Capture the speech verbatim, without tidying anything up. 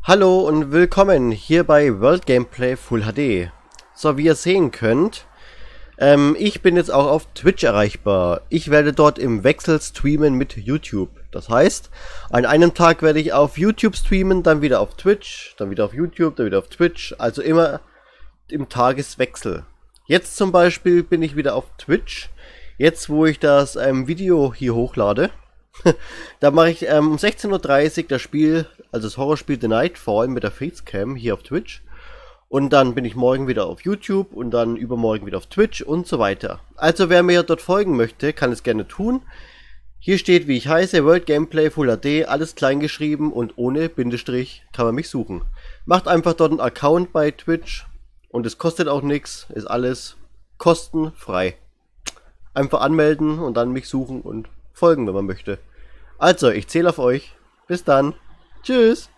Hallo und willkommen hier bei World Gameplay Full H D. So, wie ihr sehen könnt, ähm, ich bin jetzt auch auf Twitch erreichbar. Ich werde dort im Wechsel streamen mit YouTube. Das heißt, an einem Tag werde ich auf YouTube streamen, dann wieder auf Twitch, dann wieder auf YouTube, dann wieder auf Twitch. Also immer im Tageswechsel. Jetzt zum Beispiel bin ich wieder auf Twitch. Jetzt, wo ich das ähm, Video hier hochlade. Da mache ich ähm, um sechzehn Uhr dreißig das Spiel, also das Horrorspiel The Nightfall mit der Facecam hier auf Twitch. Und dann bin ich morgen wieder auf YouTube und dann übermorgen wieder auf Twitch und so weiter. Also wer mir dort folgen möchte, kann es gerne tun. Hier steht, wie ich heiße, World Gameplay Full H D, alles klein geschrieben und ohne Bindestrich kann man mich suchen. Macht einfach dort einen Account bei Twitch und es kostet auch nichts, ist alles kostenfrei. Einfach anmelden und dann mich suchen und folgen, wenn man möchte. Also, ich zähle auf euch. Bis dann. Tschüss.